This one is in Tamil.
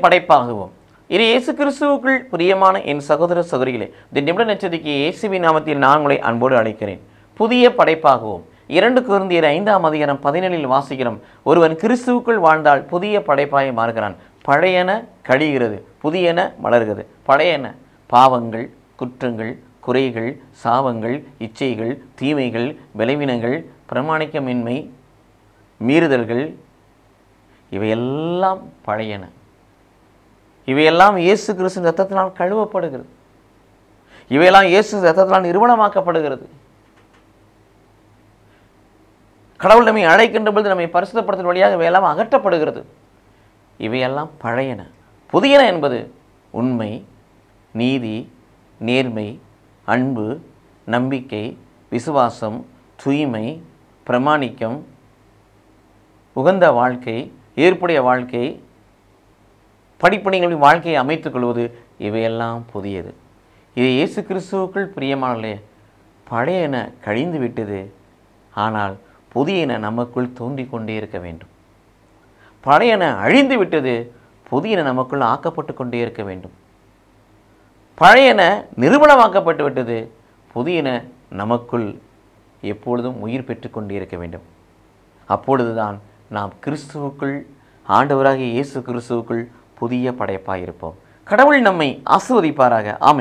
படைப்பாகவும். இது இயேசு கிறிஸ்துவுக்குள் பிரியமான என் சகோதர சகோதரிகளே, இந்த நிமிட நட்சத்திரக்கு இயேசுவின் நாமத்தில் நான் உங்களை அன்போடு அழைக்கிறேன். புதிய படைப்பாகவும். 2 கொரிந்தியர் 5:17 வாசிக்கிறோம். ஒருவன் கிறிஸ்துவுக்குள் வாழ்ந்தால் புதிய படைப்பாய் மாறுகிறான். பழையன கழிகிறது, புதியன மலர்கிறது. பழையன பாவங்கள், குற்றங்கள், குறைகள், சாபங்கள், இச்சைகள், தீமைகள், பலவீனங்கள், பிரமாணிக்கமின்மை, மீறுதல்கள், இவையெல்லாம் பழையன. இவையெல்லாம் இயேசு கிறிஸ்துவின் இரத்தத்தினால் கழுவப்படுகிறது. இவையெல்லாம் இயேசு இரத்தத்தினால் நிறுவனமாக்கப்படுகிறது. கடவுள் நம்மை அழைக்கின்ற பொழுது நம்மை பரிசுத்தப்படுத்தும் வழியாக இவையெல்லாம் அகற்றப்படுகிறது. இவையெல்லாம் பழையன. புதியன என்பது உண்மை, நீதி, நேர்மை, அன்பு, நம்பிக்கை, விசுவாசம், தூய்மை, பிரமாணிக்கம், உகந்த வாழ்க்கை, ஏற்புடைய வாழ்க்கை, படிப்பணிகளின் வாழ்க்கையை அமைத்துக் கொள்வது, இவையெல்லாம் புதியது. இது இயேசு கிறிஸ்துவுக்குள் பிரியமானே. பழையன கழிந்து விட்டது, ஆனால் புதியன நமக்குள் தோன்றிக் கொண்டே இருக்க வேண்டும். பழையன அழிந்து விட்டது, புதியன நமக்குள் ஆக்கப்பட்டு கொண்டே இருக்க வேண்டும். பழையன நிறுவனமாக்கப்பட்டு விட்டது, புதியன நமக்குள் எப்பொழுதும் உயிர் பெற்று கொண்டே இருக்க வேண்டும். அப்பொழுதுதான் நாம் கிறிஸ்துவுக்குள், ஆண்டவராகிய இயேசு கிறிஸ்துவுக்குள் புதிய படைப்பாக இருப்போம். கடவுள் நம்மை ஆசீர்வதிப்பாராக. ஆமென்.